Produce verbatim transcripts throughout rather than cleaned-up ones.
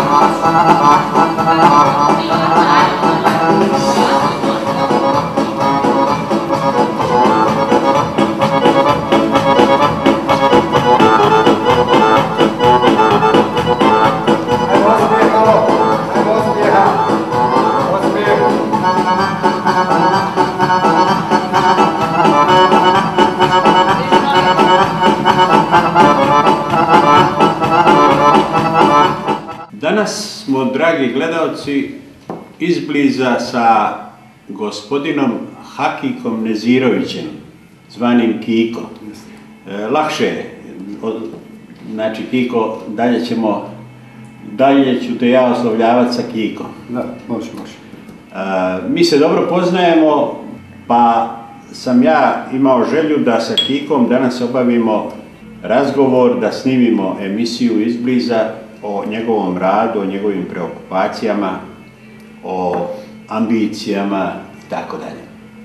Danas smo, dragi gledalci, izbliza sa gospodinom Hakikom Nezirovićem, zvanim Kiko. E, lakše je, znači Kiko, dalje ćemo, dalje ću te ja oslovljavati sa Kiko. Da, može, može. E, mi se dobro poznajemo, pa sam ja imao želju da sa Kikom danas obavimo razgovor, da snimimo emisiju izbliza o njegovom radu, o njegovim preokupacijama, o ambicijama i tako dalje.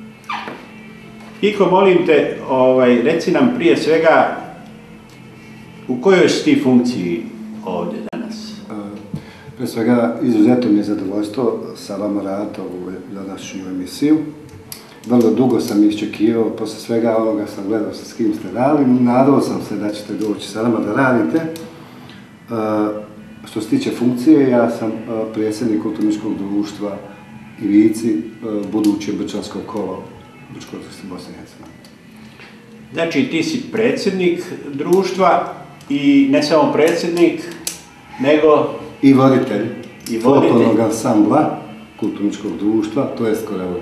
Kiko, molim te, ovaj, reci nam prije svega u kojoj si ti funkciji ovdje danas? Prije svega, izuzetno mi je zadovoljstvo sa vama raditi ovu današnju emisiju. Vrlo dugo sam iščekivao, posle svega onoga sam gledao sa s kim ste radili, nadao sam se da ćete doći sa nama da radite. Što se tiče funkcije, ja sam predsjednik kulturničkog društva Ivici, buduće Brčansko kolo Brčko-Litavske Bosne i Hercegovine. Znači, ti si predsjednik društva i ne samo predsjednik, nego i voditelj, i voditelj folklornog ansambla kulturničkog društva, to je Skorevoje.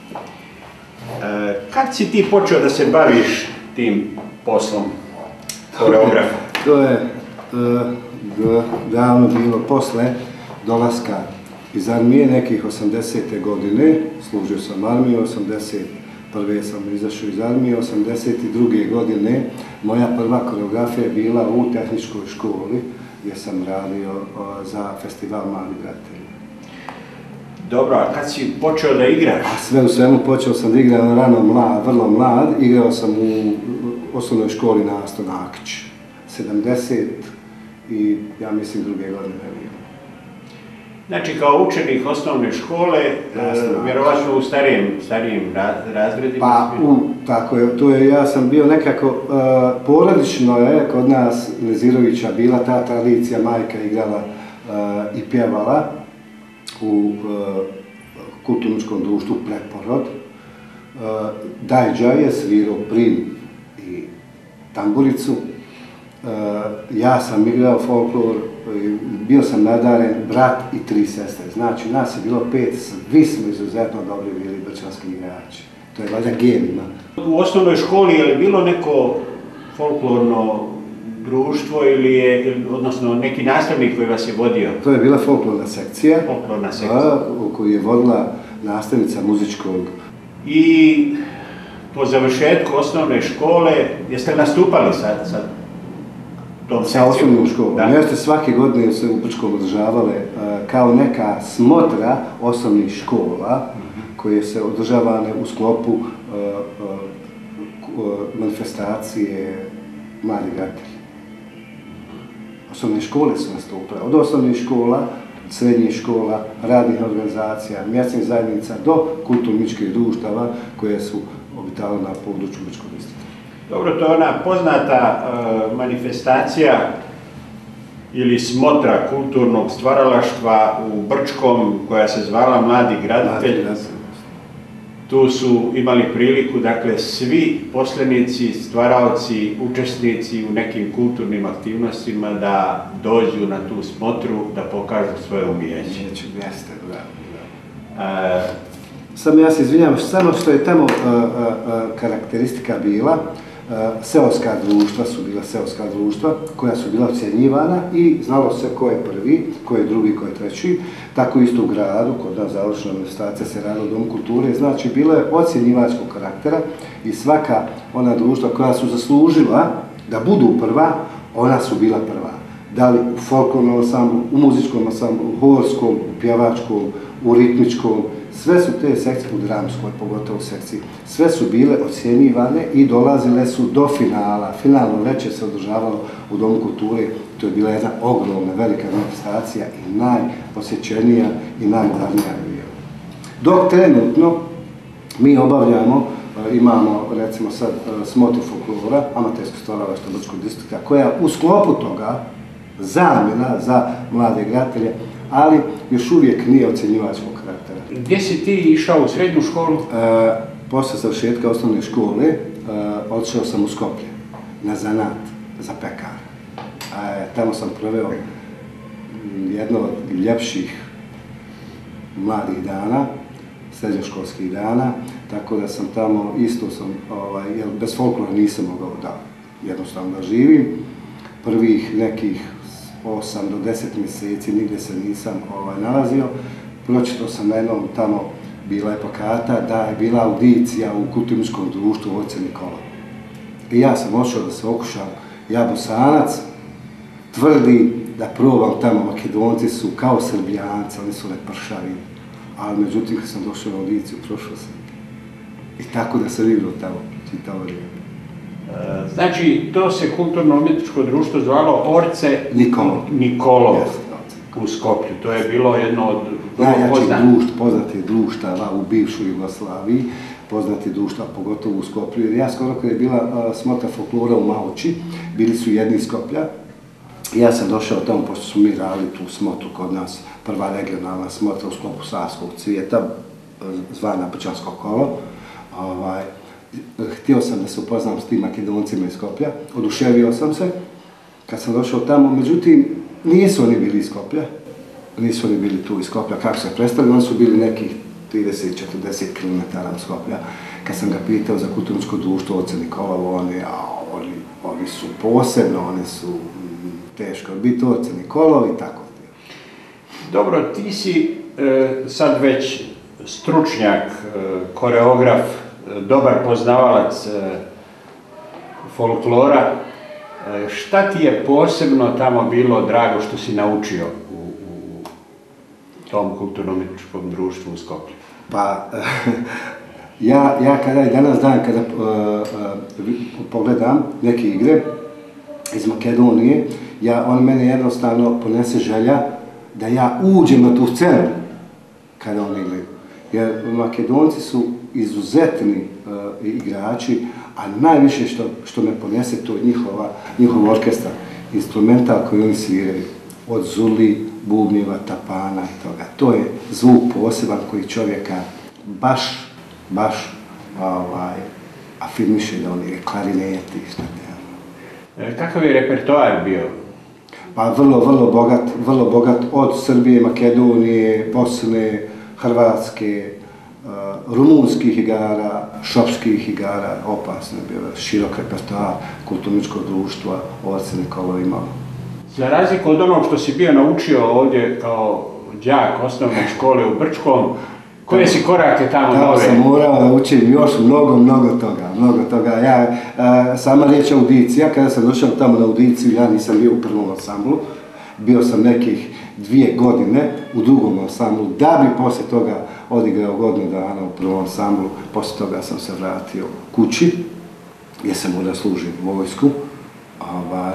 E, kad si ti počeo da se baviš tim poslom koreografa? To je e, davno bilo posle dolaska iz armije, nekih osamdesete godine, služio sam armiju, osamdeset prve sam izašao iz armije, osamdeset druge godine moja prva koreografija je bila u tehničkoj školi gdje sam radio o, za festival Mali graditelji. Dobro, a kad si počeo da igraš? A sve u svemu počeo sam da igram rano mlad, vrlo mlad, igrao sam u osnovnoj školi na Aston Nakić, sedamdeset i ja mislim druge godine ne bilo. Znači, kao učenik osnovne škole, e, vjerovatno u starijim, starijim razredima? Pa, u, tako je, to je, ja sam bio nekako, uh, porodično je kod nas Nezirovića bila ta tradicija, majka igrala uh, i pjevala u uh, kulturničkom društvu Preporod. Uh, Dajđa je svirao prim i tamburicu. Uh, ja sam igrao folklor, bio sam nadaren, brat i tri sestre. Znači, nas je bilo pet, svi smo izuzetno dobri bili brčanski igrači. To je valjda genima. U osnovnoj školi je li bilo neko folklorno društvo ili je, odnosno neki nastavnik koji vas je vodio? To je bila folklorna sekcija, folklorna sekcija. koju je vodila nastavnica muzičkog. I po završetku osnovne škole, jeste nastupali sa, sa tom sekcijom? Sa osnovnom školom. Jeste, svake godine se u Brčkom održavale uh, kao neka smotra osnovnih škola mm-hmm. koje se održavane u sklopu uh, uh, uh, manifestacije Mali graditelji. Osnovne škole su nastupale, od osnovnih škola, srednjih škola, radnih organizacija, mjesnih zajednica do kulturničkih društava koje su obitale na području Brčkog distrikta. Dobro, to je ona poznata uh, manifestacija ili smotra kulturnog stvaralaštva u Brčkom koja se zvala Mladi graditelj. Tu su imali priliku, dakle, svi poslenici, stvaraoci, učesnici u nekim kulturnim aktivnostima da dođu na tu smotru, da pokažu svoje umijeće. Jeste, da. da. Uh, Sam ja se izvinjam, samo što je tamo uh, uh, uh, karakteristika bila, uh, seoska društva su bila seoska društva koja su bila ocjenjivana i znalo se ko je prvi, ko je drugi, ko je treći. Tako isto u gradu, kod nas završena manifestacija se radila u Domu kulture, znači bilo je ocjenjivačkog karaktera i svaka ona društva koja su zaslužila da budu prva, ona su bila prva. Da li u folklornom ansamblu, u muzičkom ansamblu, u horskom, u pjevačkom, u ritmičkom, sve su te sekcije, u dramskoj, pogotovo sekciji, sve su bile ocjenjivane i dolazile su do finala. Finalno večer se održavalo u Domu kulture, to je bila jedna ogromna, velika manifestacija i najposjećenija i najmodarnija. Dok trenutno mi obavljamo, imamo recimo sad smotru folklora, amaterskog stvaralaštva Brčkog distrikta, koja u sklopu toga zamjena za mlade graditelje, ali još uvijek nije ocjenjivačkog karaktera. Gdje si ti išao u srednju školu? E, posle završetka osnovne škole e, otišao sam u Skoplje na zanat za pekara. E, tamo sam proveo jedno od ljepših mladih dana, srednjoškolskih dana, tako da sam tamo isto sam, ovaj, jer bez folklora nisam mogao da jednostavno da živim. Prvih nekih osam do deset mjeseci nigdje se nisam ovaj, nalazio. Pročitao sam na jednom tamo, bila je plakata da je bila audicija u kulturničkom društvu u Oce Nikola. I ja sam ošao da se okušam, ja Bosanac, tvrdi da probam tamo, Makedonci su kao Srbijanci, oni su lepršavi. Ali međutim, kad sam došao na audiciju, prošao sam. I tako da sam igrao tamo, čitao vrijeme. Znači, to se kulturno-umjetničko društvo zvalo Orce Nikolov. Nikolov u Skoplju. To je bilo jedno od najjačih društva, poznatih društava u bivšoj Jugoslaviji, poznatih društva, pogotovo u Skoplju. Jer ja skoro kada je bila smotra folklora u Maoči, bili su jedni iz Skoplja. Ja sam došao tamo, pošto smo mi radili tu smotru kod nas, prva regionalna smotra u sklopu Savskog cvijeta, zvana Brčansko kolo. Ovaj, htio sam da se upoznam s tim Makedoncima iz Skoplja, oduševio sam se kad sam došao tamo, međutim, nisu oni bili iz Skoplja, nisu oni bili tu iz Skoplja, kako se predstavili, oni su bili nekih trideset do četrdeset kilometara od Skoplja. Kad sam ga pitao za kulturničko društvo Oce Nikolovo, oni, a, oni, oni su posebno, oni su teško biti Oce Nikolov i tako. Dobro, ti si e, sad već stručnjak, e, koreograf, e, dobar poznavalac e, folklora. E, šta ti je posebno tamo bilo drago što si naučio u, u tom kulturno-umjetničkom društvu u Skoplju? Pa, ja, ja kada i danas dan, kada uh, uh, pogledam neke igre iz Makedonije, ja, on mene jednostavno ponese želja da ja uđem na tu scenu kada oni igraju. Jer Makedonci su izuzetni uh, igrači, a najviše što, što me ponese to je njihova, njihov orkestar, instrumental koji oni sviraju, od zuli, bubnjeva, tapana i toga. To je zvuk poseban koji čovjeka baš, baš ovaj, afirmiše da oni je klarineti i šta te. E, kakav je repertoar bio? Pa vrlo, vrlo bogat, vrlo bogat od Srbije, Makedonije, Bosne, Hrvatske, uh, rumunskih igara, šopskih igara, opasno je bio širok repertoar kulturničkog društva Oce Nikolova imalo. Za razliku od onog što si bio naučio ovdje kao đak osnovne škole u Brčkom, koje si korake tamo nove? Tamo sam morao naučiti još mnogo, mnogo toga, mnogo toga. Ja, a, sama riječ audicija, kada sam došao tamo na audiciju, ja nisam bio u prvom ansamblu, bio sam nekih dvije godine u drugom ansamblu, da bi poslije toga odigrao godinu dana u prvom ansamblu, poslije toga sam se vratio kući, gdje sam morao služiti vojsku, ovaj,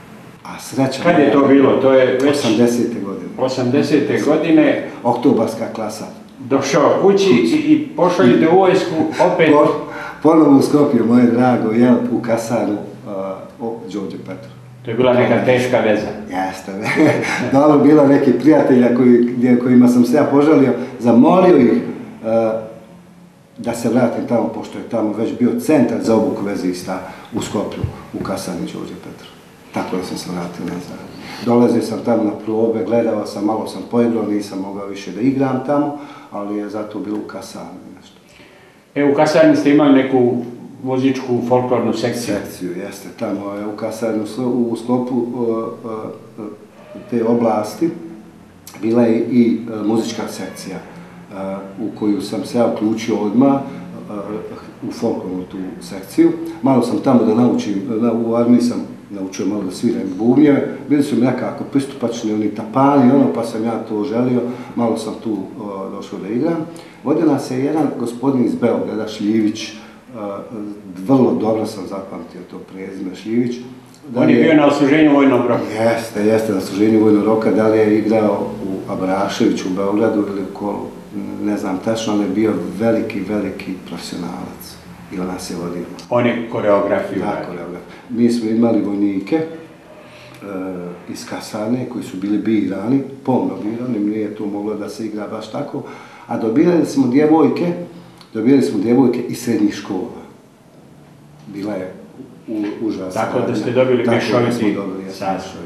a sreća... Kad je to bilo? To je već... osamdesete godine. osamdesete godine. Oktobarska klasa. Došao kući i, i pošao idete u vojsku opet... Po, ponovo u Skopje, moje drago, jel, u kasarnu uh, o Đorđe Petru. To je bila neka teška veza. Jeste. Dobro, bila neki prijatelja koji, gdje, kojima sam se ja požalio, zamolio ih uh, da se vratim tamo, pošto je tamo već bio centar za obuku vezista u Skoplju, u kasarni Đorđe Petru. Tako da sam se vratio nazad. Dolazio sam tamo na probe, gledao sam, malo sam poigrao, nisam mogao više da igram tamo, ali je zato bilo u kasarni nešto. E, u kasarni ste imali neku muzičku folklornu sekciju? Sekciju, jeste. Tamo je u kasarni, u sklopu uh, uh, te oblasti, bila je i uh, muzička sekcija uh, u koju sam se ja uključio odmah. u folklornu tu sekciju. Malo sam tamo da naučim, u armiji sam naučio malo da sviram bubnjeve. Bili su mi nekako pristupačni, oni tapani, ono, pa sam ja to želio. Malo sam tu došao da igram. Vodio nas je jedan gospodin iz Beograda, Šljivić. Vrlo dobro sam zapamtio to prezime, Šljivić. On je bio na odsluženju vojnog roka. Jeste, jeste, na odsluženju vojnog roka. Da li je igrao u Abraševiću u Beogradu ili u Kolu, ne znam tačno, ali je bio veliki, veliki profesionalac. I on nas je vodio. On je koreografiju. Da, koreografiju. Mi smo imali vojnike iz kasarne koji su bili birani, pomno birani, nije to moglo da se igra baš tako, a dobijali smo djevojke, dobijali smo djevojke iz srednjih škola. Bila je užasna. Tako da ste dobili mješoviti sastav.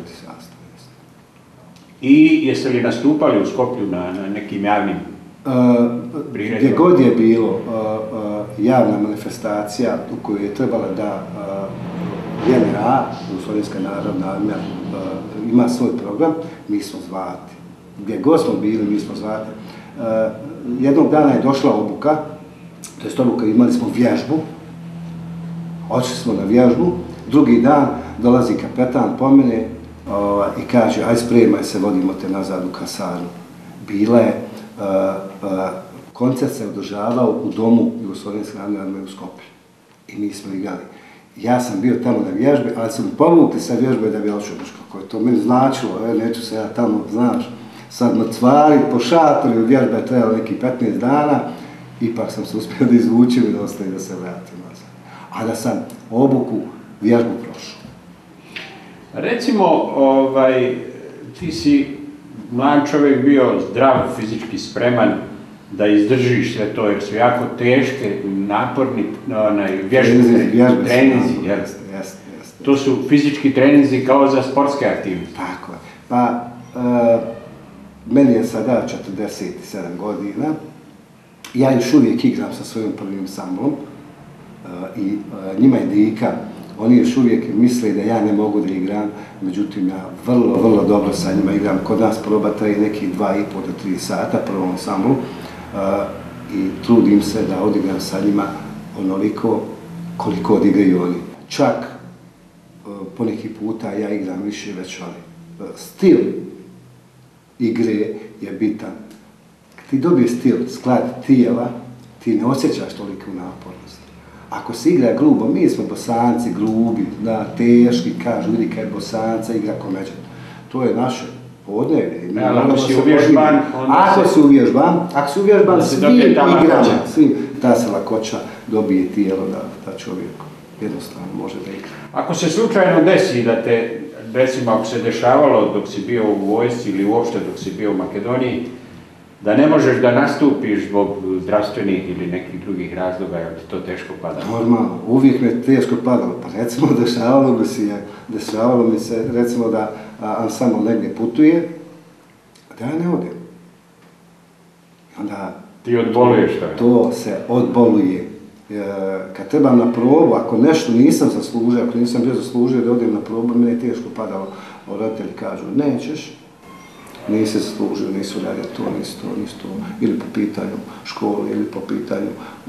I jeste li nastupali u Skoplju na nekim javnim priredbama? Gdje god je bilo javna manifestacija u kojoj je trebala da J N A, Jugoslovenska narodna armija, ima svoj program, mi smo zvati. Gdje god smo bili, mi smo zvati. Jednog dana je došla obuka, to jest obuka, imali smo vježbu, otišli smo na vježbu, drugi dan dolazi kapetan po mene i kaže, aj spremaj se, vodimo te nazad u kasarnu. Bila je, koncert se održavao u domu Jugoslovenske narodne armije u Skoplju i mi smo igrali. Ja sam bio tamo na vježbi, ali su mi povukli sa vježbe da bi očeo, kako je to meni značilo, neću se ja tamo, znaš, sad mrcvari po šatoru, vježba je trebala neki petnaest dana, ipak sam se uspio da izvučim i da ostaje da se vratim nazad. A da sam obuku, vježbu prošao. Recimo, ovaj, ti si mlad čovjek bio zdrav, fizički spreman da izdržiš sve to, jer su jako teške, naporni vježbe, treninzi. To su fizički treninzi kao za sportske aktivnosti. Tako je. Pa, meni je sada četrdeset sedam godina. Ja još uvijek igram sa svojim prvim ansamblom i njima je dika. Oni još uvijek misle da ja ne mogu da igram, međutim ja vrlo, vrlo dobro sa njima igram. Kod nas proba traje nekih dva i po do tri sata prvom ansamblu i trudim se da odigram sa njima onoliko koliko odigraju oni. Čak poneki puta ja igram više već oni. Stil igre je bitan. Kad ti dobiješ stil, sklad tijela, ti ne osjećaš toliko napornost. Ako se igra grubo, mi smo Bosanci grubi, teški, kažu, vidi kad Bosanca igra komeđan. To je naše podnevlje. Ako si uvježban, ako si uvježban, ako si uvježban, svi igramo, svi, ta se lakoća dobije tijelo da čovjek jednostavno može da igra. Ako se slučajno desi da te, recimo ako se dešavalo dok si bio u vojsci ili uopšte dok si bio u Makedoniji, da ne možeš da nastupiš zbog zdravstvenih ili nekih drugih razloga, jer ti to teško pada? Normalno, uvijek mi je teško padalo. Pa recimo, dešavalo mi se, dešavalo mi se, recimo da ansambl negdje putuje, da ja ne odem. Onda... Ti odboluješ to? To se odboluje. Kad trebam na probu, ako nešto nisam zaslužio, ako nisam bio zaslužio da odem na probu, mi je teško padalo. Roditelji kažu, nećeš. Nisi zaslužio, nisu radio to, nisu to, nisu to, ili po pitanju škole, ili po pitanju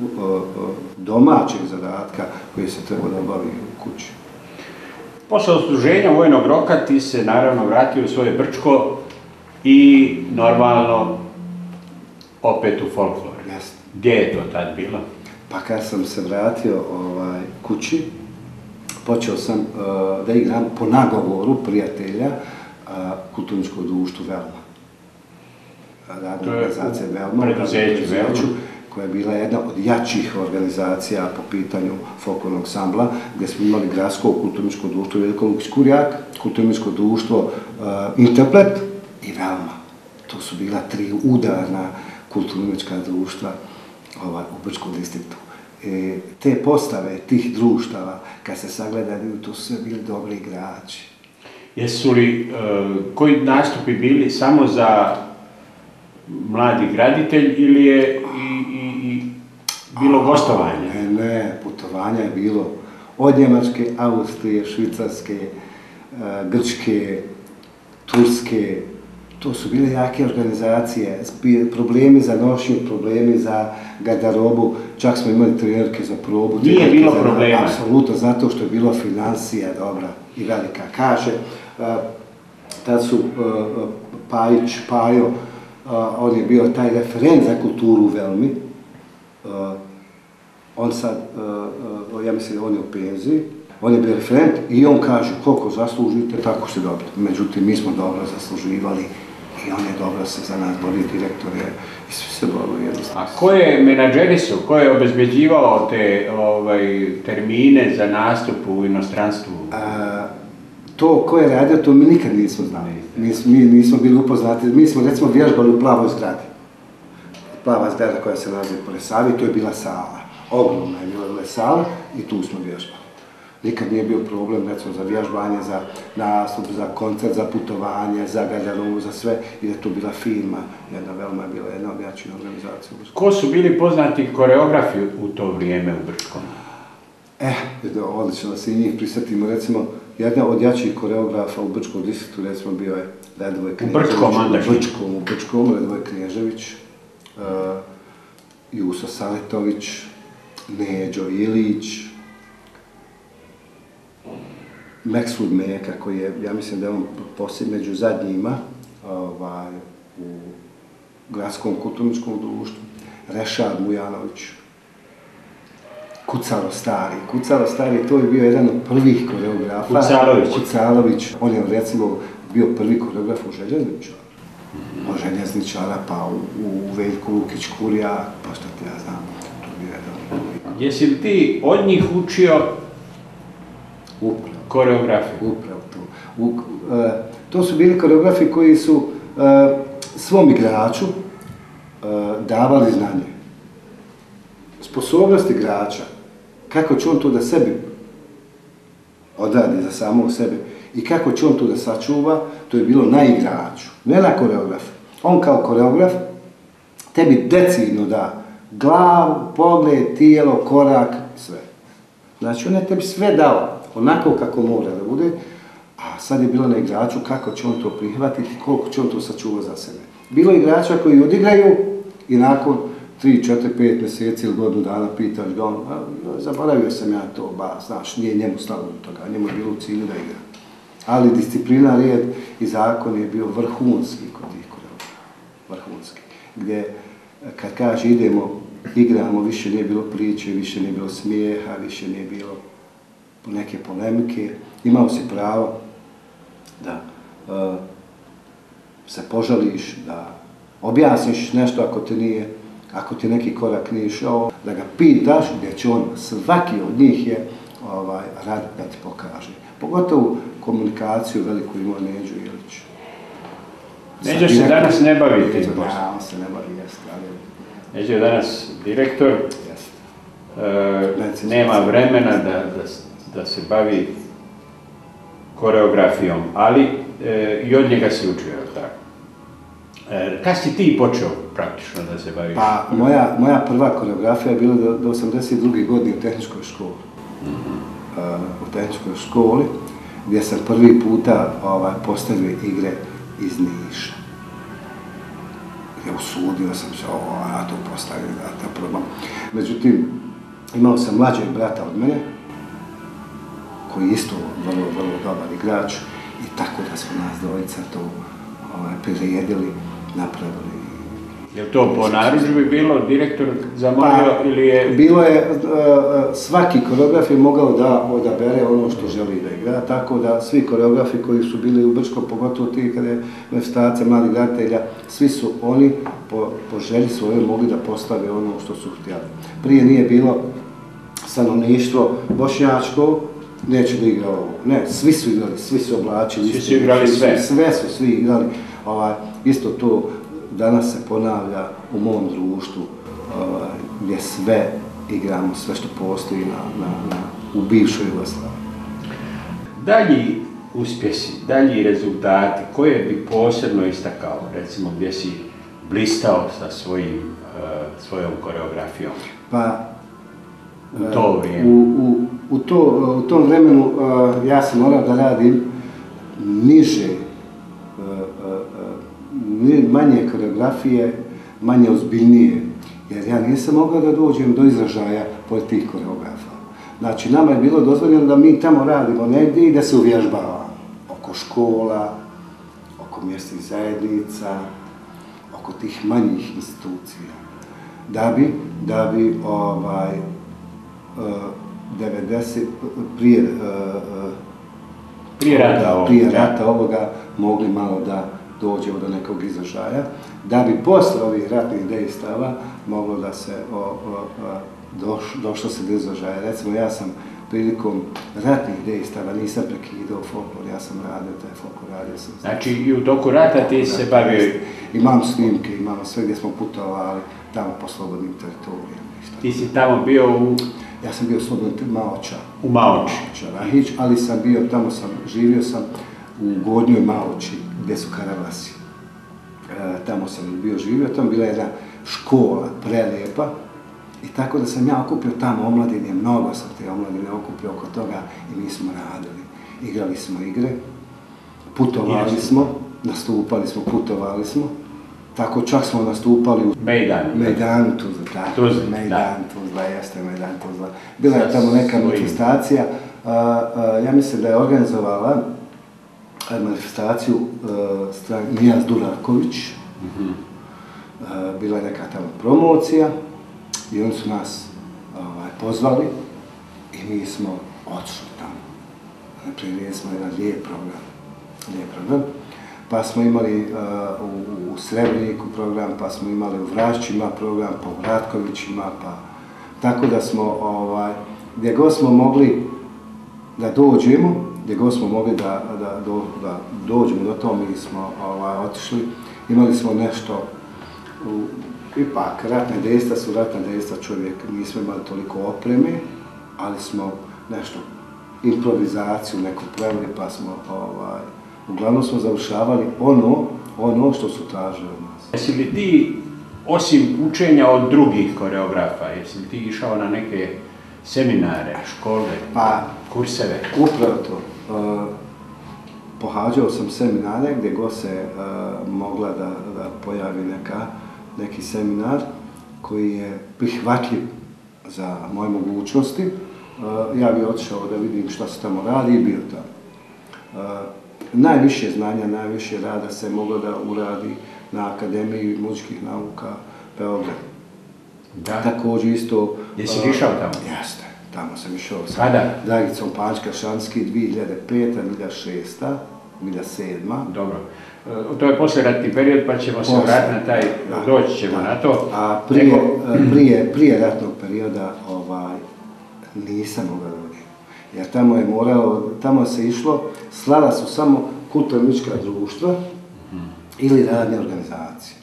domaćeg zadatka koji se treba da obavi u kući. Posle odsluženja vojnog roka ti se naravno vratio u svoje Brčko i normalno opet u folklor. Gdje je to tad bilo? Pa kad sam se vratio kući, počeo sam da igram po nagovoru prijatelja kulturničko društvo Velma. Radna organizacija Velma, koja je bila jedna od jačih organizacija po pitanju folklornog ansambla, gdje smo imali gradsko kulturničko društvo Veliko Lukić Kurjak, kulturničko društvo Interpret i Velma. To su bila tri udarna kulturnička društva u Brčkom distriktu. Te postave tih društava, kad se sagledaju, to su sve bili dobri igrači. Jesu li, koji nastupi bili samo za mladi graditelj ili je i bilo gostovanje? Ne, ne, putovanja je bilo od Njemačke, Austrije, Švicarske, Grčke, Turske, to su bile jake organizacije, problemi za nošnju, problemi za garderobu, čak smo imali trenerke za probu. Nije bilo problema. Apsolutno, zato što je bilo financija dobra i velika. Kaže, tad su Pajić, Pajo, on je bio taj referent za kulturu u Velmi. On sad, ja mislim, on je u penziji. On je bio referent i on kaže koliko zaslužite, tako ste dobili. Međutim, mi smo dobro zasluživali i on je dobro se za nas borio, direktor je i svi se borili jednostavno. A koje menadžeri su, ko je obezbeđivao te termine za nastup u inostranstvu? To ko je radio, to mi nikad nismo znali. Mi nismo bili upoznati, mi smo recimo vježbali u Plavoj zgradi. Plava zgrada koja se nalazi pored Savi, to je bila sala. Ogromna je bila sala i tu smo vježbali. Nikad nije bio problem, recimo, za vježbanje, za nastup, za koncert, za putovanje, za garderobu, za sve. I da je to bila firma, jedna veoma je bila jedna od jačih organizacija. Ko su bili poznati koreografi u to vrijeme u Brčkom? Eh, odlično da se i njih prisjetimo. Recimo, jedna od jačih koreografa u Brčkom distriktu, recimo, bio je Radovoj Knežević. U Brčkom, andašnji? U Brčkom, u Brčkom, Radovoj Knežević, Juso Saletović, Neđo Ilić, Meksud Meka, koji je, ja mislim da je on posljednji među zadnjima u Gradskom kulturničkom društvu, Rešad Mujanović, Kucalo Stari. Kucalo Stari, to je bio jedan od prvih koreografa. Kucalović. Kucalović. On je, recimo, bio prvi koreograf u Željezničara. Od Željezničara, pa u Veljku Lukić Kurija, pa što ti ja znam, to je bio jedan. Jesi li ti od njih učio Upravo. Koreografiju? Upravo to. To su bili koreografi koji su svom igraču davali znanje. Sposobnost igrača, kako će on to da sebi odradi za samog sebe i kako će on to da sačuva, to je bilo na igraču, ne na koreografu. On kao koreograf tebi decidno da glavu, pogled, tijelo, korak, sve. Znači on je tebi sve dao, onako kako mora da bude, a sad je bilo na igraču kako će on to prihvatiti, koliko će on to sačuvati za sebe. Bilo igrača koji odigraju i nakon tri, četiri, pet mjeseci ili godinu dana pitaš ga on, zaboravio sam ja to, ba, znaš, nije njemu stalo do toga, njemu je bilo u cilju da igra. Ali disciplina, red i zakon je bio vrhunski kod tih koreografa, vrhunski. Gdje, kad kaže idemo, igramo, više nije bilo priče, više nije bilo smijeha, više nije bilo neke polemike. Imao si pravo da se požališ, da objasniš nešto ako te nije, ako ti neki korak nije išao, da ga pitaš gdje će on, svaki od njih je rad da ti pokaže. Pogotovo komunikaciju veliku imao Neđo Ilić. Neđo se danas ne bavi tim poslom. Da, on se ne bavi, jeste. Neđo je danas direktor, nema vremena da se bavi koreografijom, ali i od njega si učio, tako? Kad si ti počeo praktično da se baviš? Pa, moja prva koreografija je bila do osamdeset druge godine u tehničkoj školi. U tehničkoj školi, gdje sam prvi puta postavio igre iz Niša. Usudio sam se, ja to postavio, da to probam. Međutim, imao sam mlađeg brata od mene, koji je isto vrlo, vrlo dobar igrač, i tako da smo nas dvojica to priredili, napravili. Je li to po narudžbi bilo direktor zamolio ili je... Bilo je, svaki koreograf je mogao da odabere ono što želi da igra, tako da svi koreografi koji su bili u Brčkom, pogotovo ti kada je manifestacija mladih graditelja, svi su oni po želji svoje mogli da postave ono što su htjeli. Prije nije bilo stanovništvo bošnjačko, neće da igra ovo. Ne, svi su igrali, svi su oblačili. Svi su igrali sve. Sve su svi igrali. Isto to danas se ponavlja u mom društvu, gdje sve igramo, sve što postoji u bivšoj Jugoslaviji. Dalji uspjesi, dalji rezultati, koje bi posebno istakao, recimo gdje si blistao sa svojom koreografijom? Pa, u to vrijeme? U tom vremenu ja sam morao da radim niže manje koreografije, manje ozbiljnije, jer ja nisam mogao da dođem do izražaja pored tih koreografa. Znači, nama je bilo dozvoljeno da mi tamo radimo negdje i da se uvježbava oko škola, oko mjesnih zajednica, oko tih manjih institucija. Da bi, da bi, ovaj, devedeset, prije, prije rata, ovoga, prije rata ovoga mogli malo da dođemo do nekog izražaja, da bi posle ovih ratnih dejstava moglo da se o, o, o, doš, došlo se do izražaja. Recimo, ja sam prilikom ratnih dejstava nisam prekidao folklor, ja sam radio taj folklor, radio sam. Znači, i u toku rata ti se bavio... Imam snimke, imamo sve gdje smo putovali, tamo po slobodnim teritorijama. Ti si tamo bio u... Ja sam bio slobodno Maoča. U Maoči. Rahić, ali sam bio, tamo sam, živio sam u Gornjoj Maoči, gdje su Karavasi. E, tamo sam bio živio, tamo bila jedna škola prelijepa i tako da sam ja okupio tamo omladine, mnogo sam te omladine okupio oko toga i mi smo radili. Igrali smo igre, putovali smo, nastupali smo, putovali smo. Tako čak smo nastupali u Mejdanu. Mejdanu Tuzla, tako. Tuzla, Mejdan Tuzla, jeste Mejdan Tuzla. Bila je tamo neka manifestacija. Uh, uh, ja mislim da je organizovala manifestaciju uh, stran Nijaz Duraković. Mm-hmm. uh, bila je neka tamo promocija i oni su nas ovaj, pozvali i mi smo otišli tamo. Napravili smo jedan lijep program. Lijep program. Pa smo imali uh, u, u Srebreniku program, pa smo imali u Vrašćima program, pa u Vratkovićima, pa tako da smo, ovaj, gdje god smo mogli da dođemo, gdje god smo mogli da, da, do, da dođemo do toga, mi smo ovaj, otišli, imali smo nešto, u, ipak ratne dejstva su ratne dejstva, čovjek, nismo imali toliko opreme, ali smo nešto, improvizaciju neku pravili, pa smo ovaj, uglavnom smo završavali ono, ono što su tražili od nas. Jesi li ti, osim učenja od drugih koreografa, jesi li ti išao na neke seminare, škole, pa, kurseve? Upravo to. Uh, pohađao sam seminare gdje god se uh, mogla da, da pojavi neka, neki seminar koji je prihvatljiv za moje mogućnosti. Uh, ja bih otišao da vidim šta se tamo radi i bio tamo. Uh, Najviše znanja, najviše rada se moglo da uradi na Akademiji muzičkih nauka Beograd. Da. Također isto... Jesi išao tamo? Jeste, tamo sam išao sa Kada? Dragicom Pančka-Šanski dvije hiljade pete, dvije hiljade šeste, dvije hiljade sedme. Dobro. To je poslijeratni period, pa ćemo se vratiti na taj, da, doći ćemo da. na to. A prije, Nego... prije, prije ratnog perioda ovaj, nisam mogao da vodim. Jer tamo je moralo, tamo se išlo, slala su samo kulturno-umjetnička društva mm-hmm. ili radne organizacije.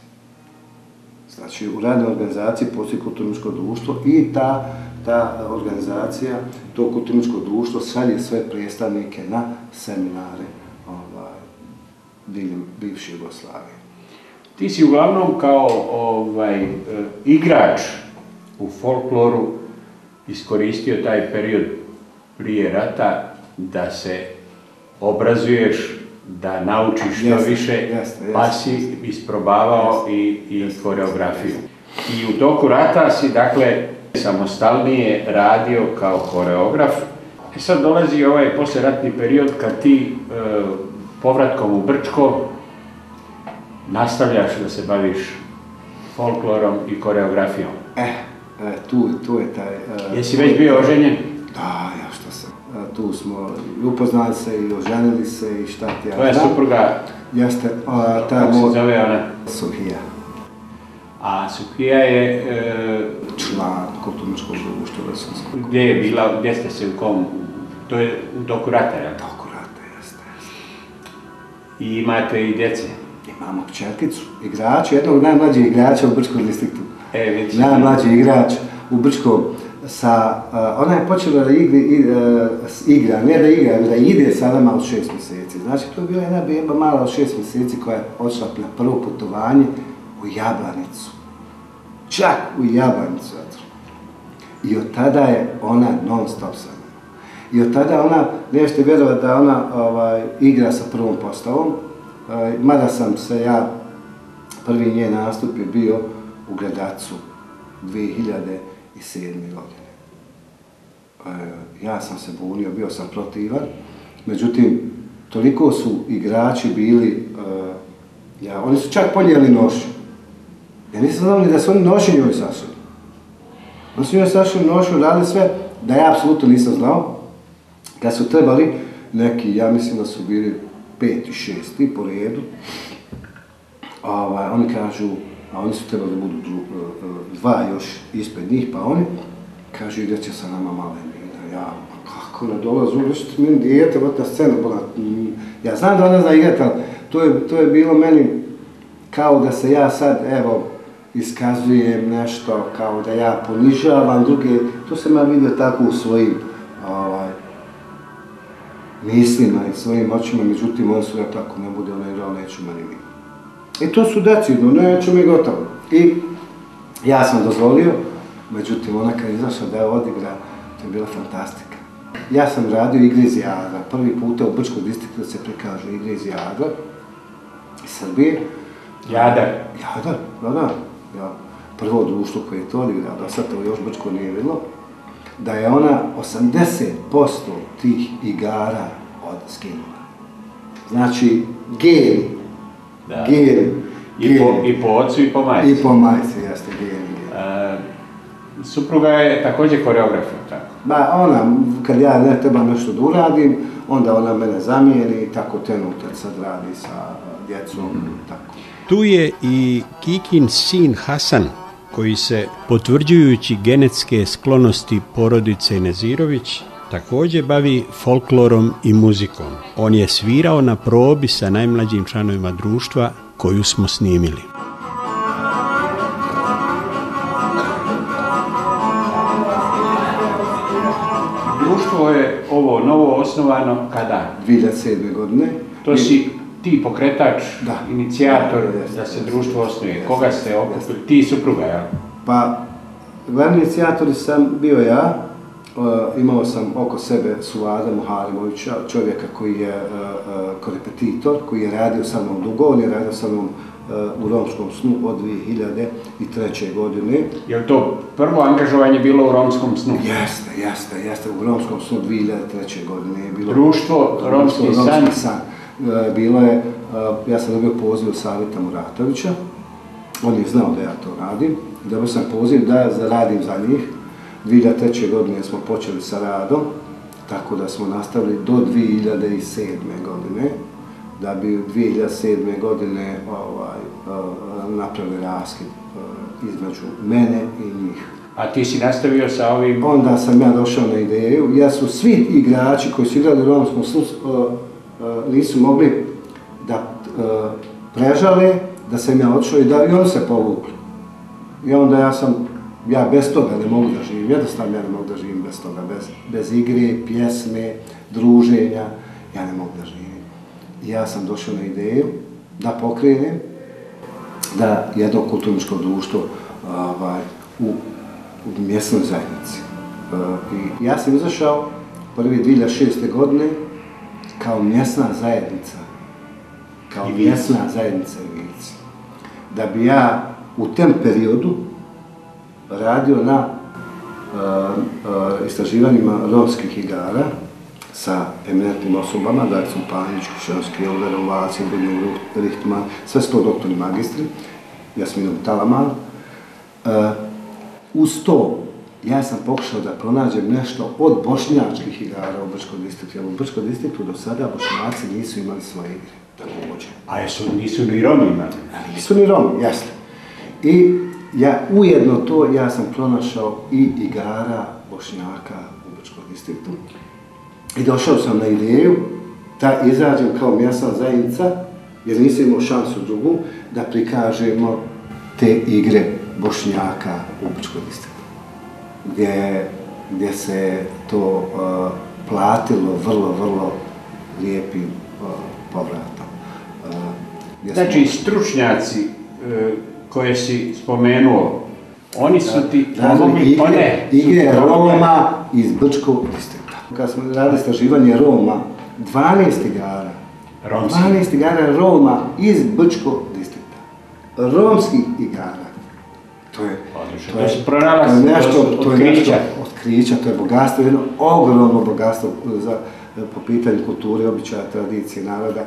Znači, u radnoj organizaciji postoji kulturno-umjetničko društvo i ta, ta organizacija, to kulturno-umjetničko društvo šalje sve predstavnike na seminare ovaj, diljem bivše Jugoslavije. Ti si uglavnom kao ovaj, igrač u folkloru iskoristio taj period prije rata da se obrazuješ, da naučiš što jeste, više, jeste, jeste, pa si isprobavao jeste, i, i jeste, koreografiju. Jeste. I u toku rata si, dakle, samostalnije radio kao koreograf. I sad dolazi ovaj poslijeratni period kad ti e, povratkom u Brčko nastavljaš da se baviš folklorom i koreografijom. E, e tu, tu je taj... E, Jesi već bio oženjen? Da, ja što sam. E, tu smo upoznali se i oženili se i šta ti ja... Tvoja supruga? Jeste, a, ta... Kako se zove ona? Sofija. A Sofija je... E, član kulturno-umjetničkog društva Vrsunskog. Gdje je bila, gdje ste se u kom? To je u toku rata, jel? Toku rata, jeste, jeste. I imate i djece? Imamo kćerkicu, igrača, jednog najmlađih igrača u Brčkom distriktu. E, vidiš. Najmlađi igrač u Brčkom sa... Uh, ona je počela da igri, i, uh, igra, ne da igra, da ide sada malo šest mjeseci. Znači, to je bila jedna beba mala od šest mjeseci koja je odšla na prvo putovanje u Jablanicu. Čak u Jablanicu. I od tada je ona non stop sa mnom. I od tada ona, nećete vjerovati da ona ovaj, igra sa prvom postavom, uh, mada sam se ja Prvi njen nastup je bio u Gradacu dvije hiljade sedme. godine. Ja sam se bunio, bio sam protivan, međutim, toliko su igrači bili, ja, oni su čak ponijeli nošu. Ja nisam znao ni da su oni noši njoj sašli. Oni su njoj sašli nošu, radili sve, da ja apsolutno nisam znao. Kad su trebali neki, ja mislim da su bili peti, šesti po redu, ovaj, oni kažu, a oni su trebali da budu dva još ispred njih, pa oni kažu igrat će sa nama Malenina. Ja, kako ne dolazu, što meni dijete, vod na scenu, ja znam da ona zna igrat, ali to je, to je bilo meni kao da se ja sad, evo, iskazujem nešto, kao da ja ponižavam druge, to sam ja vidio tako u svojim ovaj, mislima i svojim očima, međutim, on su ja tako ne bude, ona igrao, neću meni mi. I to su decidno, neću mi gotovo. I ja sam dozvolio, međutim, ona kad je izašla da je odigra, to je bila fantastika. Ja sam radio igre iz Jadra, prvi puta u Brčkom distriktu se prikažu igre iz Jadra, iz Srbije. Jadar? Jadar, da, da. Ja, prvo društvo koje je to odigrao, da sad to još Brčko nije vidjelo, da je ona osamdeset posto tih igara odskinula. Znači, geni, geni. I po, I po ocu i po majci. I po majci, jeste, geni. E, supruga je također koreografa, tako? Ba, ona, kad ja ne treba nešto da uradim, onda ona mene zamijeni i tako trenutak sad radi sa djecom, mm. tako. Tu je i Kikin sin Hasan, koji se, potvrđujući genetske sklonosti porodice Nezirović, također bavi folklorom i muzikom. On je svirao na probi sa najmlađim članovima društva koju smo snimili. Društvo je ovo novo osnovano kada? dvije hiljade sedme. godine. To si ti pokretač, da. inicijator da, da se društvo osnuje. Koga ste okupili? Ti i supruga, jel? Pa, glavni inicijator sam bio ja. Uh, imao sam oko sebe Suvada Muharimovića, čovjeka koji je uh, uh, korepetitor, koji je radio sa mnom dugo, on je radio sa mnom uh, u Romskom snu od dvije hiljade treće. godine. Je li to prvo angažovanje bilo u Romskom snu? Jeste, jeste, jeste. U Romskom snu dvije hiljade treće. godine je bilo... Društvo Romski Romski san? san. Uh, bilo je, uh, ja sam dobio poziv od Saveta Muratovića, on je znao da ja to radim, dobio sam poziv da radim za njih. dvije hiljade treće. godine smo počeli sa radom, tako da smo nastavili do dvije hiljade sedme. godine, da bi dvije hiljade sedme. godine ovaj, napravili raskid između mene i njih. A ti si nastavio sa ovim? Onda sam ja došao na ideju, ja su svi igrači koji su igrali u Romskom snu nisu mogli da prežale, da sam ja odšao i da i oni se povukli. I onda ja sam Ja bez toga ne mogu da živim, jednostavno ja ne mogu da živim bez toga, bez, bez igre, pjesme, druženja, ja ne mogu da živim. I ja sam došao na ideju da pokrenem, da jedno kulturničko društvo ovaj, u, u mjesnoj zajednici. I ja sam izašao prvi dvije hiljade šeste. godine kao mjesna zajednica, kao mjesna zajednica Ivici. Da bi ja u tem periodu radio na uh, uh, istraživanjima romskih igara sa eminentnim osobama, Daricom Panjić, Kušanski, Elverom, Vacim, Benjom Richtman, sve su to doktorni magistri, Jasminom Talaman. Uh, uz to, ja sam pokušao da pronađem nešto od bošnjačkih igara u Brčkom distriktu, jer u Brčkom distriktu do sada Bošnjaci nisu imali svoje igre, također. A jesu, nisu ni Romi imali? Nisu ni Romi, jasno. I ja ujedno to, ja sam pronašao i igara Bošnjaka u Brčkom distriktu. I došao sam na ideju da izađem kao mjesna zajednica, jer nisam imao šansu drugu, da prikažemo te igre Bošnjaka u Brčkom distriktu. Gdje, gdje se to uh, platilo vrlo, vrlo lijepim uh, povratom. Uh, znači, smo... stručnjaci uh, koje si spomenuo, oni su ti pomogli one? Igre Roma iz Brčkog distrikta. Kad smo radili istraživanje Roma, dvanaest igara, Romski. dvanaest igara Roma iz Brčkog distrikta. romskih igara. To je, to je, to je nešto, to je nešto otkrića, to je bogatstvo, jedno ogromno bogatstvo za, po pitanju kulture, običaja, tradicije, naroda.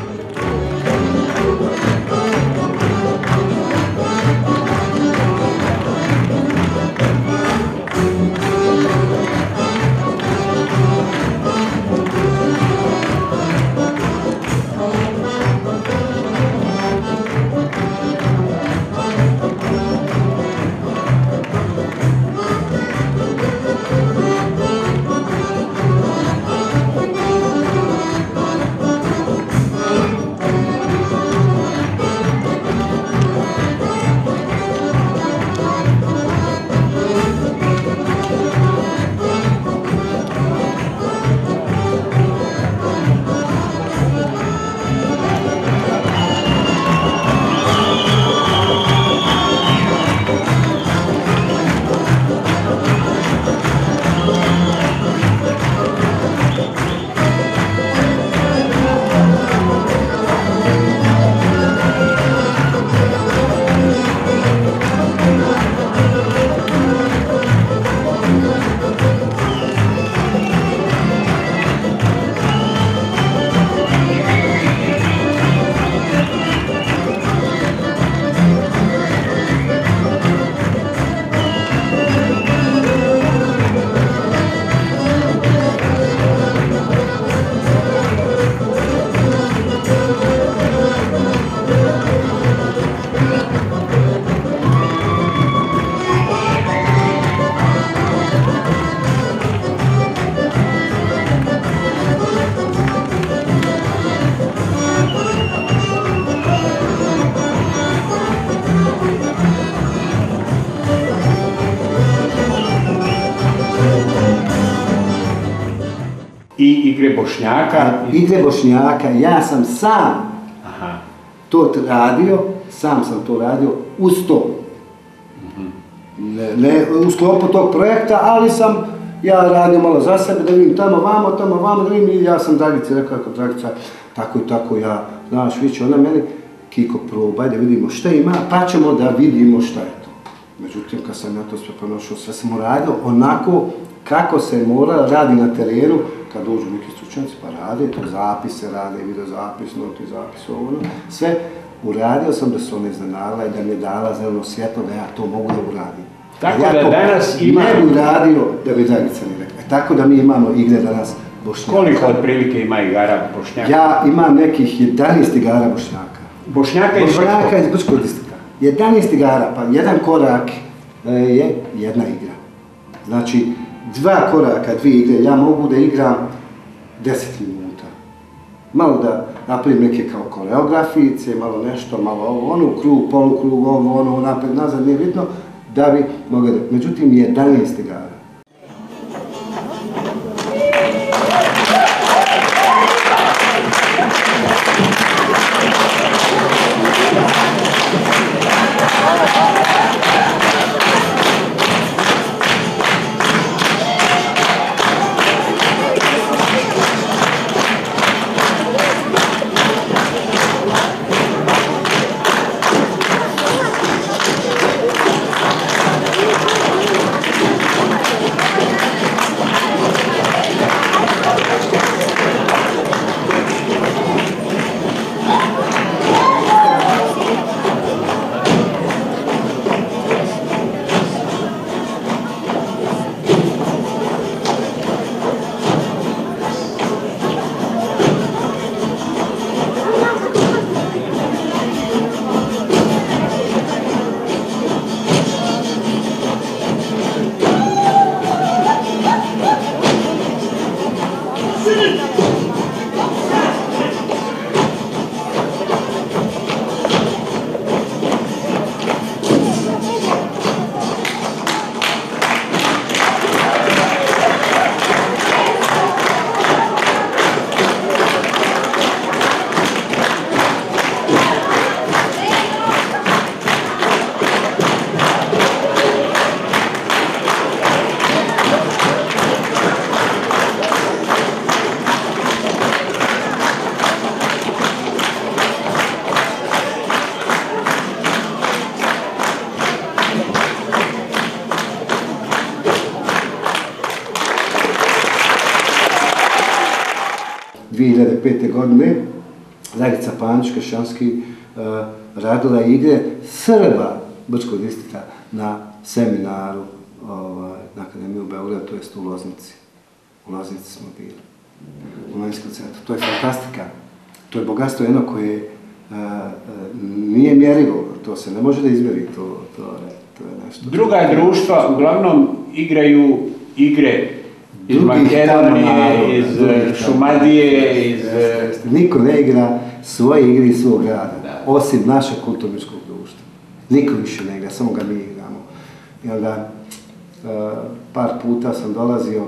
I igre Bošnjaka? Igre Bošnjaka, ja sam sam Aha. to radio, sam sam to radio uz to. Ne, ne u sklopu tog projekta, ali sam ja radio malo za sebe, da vidim tamo vamo, tamo vamo, da vidim i ja sam Dragici rekao, kako Dragica, tako i tako ja, znaš, viće ona meni, Kiko, probaj da vidimo šta ima, pa ćemo da vidimo šta je to. Međutim, kad sam ja to sve pronošao, sve sam uradio onako kako se mora, radi na terenu, kad dođu neki stručnjaci pa rade, to zapise rade, video zapis, noti zapis, ovo, sve uradio sam da se ona iznenadila i da mi je dala zeleno svjetlo da ja to mogu da uradim. Tako ja da danas ima... ne bi uradio da bi Dragica ne rekla. E, tako da mi imamo igre danas Bošnjaka. Koliko otprilike ima igara Bošnjaka? Ja imam nekih jedanaest igara Bošnjaka. Bošnjaka iz Brčkog? Bošnjaka iz Brčkog distrikta. jedanaest igara, pa jedan korak je jedna igra. Znači, dva koraka, dvije igre, ja mogu da igram deset minuta. Malo da napravim neke kao koreografice, malo nešto, malo ovo, ono, krug, polukrug, ovo, ono, napred, nazad, nije bitno, da bi mogli da... Međutim, jedanaest igara. hiljade pete. godine Dragica Panić-Kršanski radila igre Srba Brčkog distrikta na seminaru na Akademiji u Beogradu, to jest u Loznici. U Loznici smo bili, u Novinskom centru. To je fantastika. To je bogatstvo jedno koje nije mjerivo, to se ne može da izmjeri, to je nešto. Druga društva uglavnom igraju igre iz Makedonije, iz Šumadije, iz... Niko ne igra svoje igre iz svog grada, osim našeg kulturničkog društva. Niko više ne igra, samo ga mi igramo. I onda, par puta sam dolazio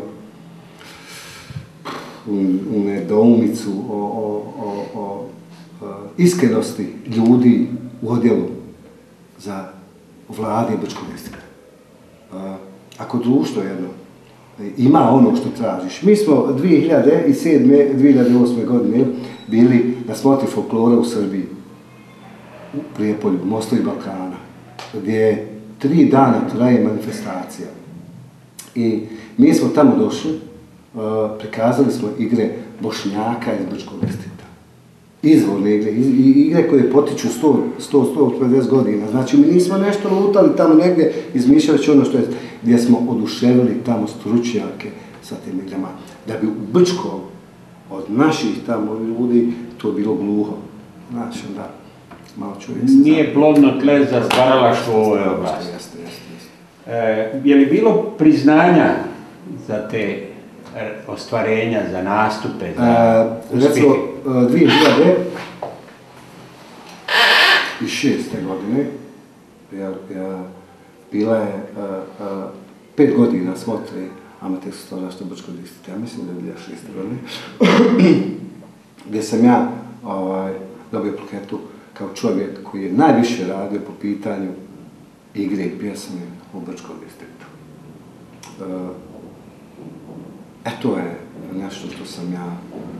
u nedoumicu o iskrenosti ljudi u odjelu za vlade Brčkog distrikta. Ako društvo jedno ima ono što tražiš. Mi smo dvije hiljade sedme. dvije hiljade osme. godine bili na smotri folklora u Srbiji, u Prijepolju, Mostovi Balkana, gdje tri dana traje manifestacija. I mi smo tamo došli, prikazali smo igre Bošnjaka iz Brčkog distrikta. Izvorne igre, igre koje potiču sto do sto pedeset godina. Znači, mi nismo nešto lutali tamo negdje, izmišljajući ono što je, gdje smo oduševili tamo stručnjake sa tim igrama. Da bi u Brčkom od naših tamo ljudi to bilo gluho. Znači, onda malo čovjek se... Nije plodno tle za stvaralaštvo u ovoj oblasti. Jeste, jeste, jeste. Je li bilo priznanja za te ostvarenja, za nastupe, za uspjehe? Recimo, dvije hiljade šeste. godine bila je pet godina smotre amaterskog stvaralaštva Brčkog distrikta, ja mislim da je dvije hiljade šeste. godine, gdje sam ja dobio plaketu kao čovjek koji je najviše radio po pitanju igre i pjesme u Brčkom distriktu. E, to je nešto što sam ja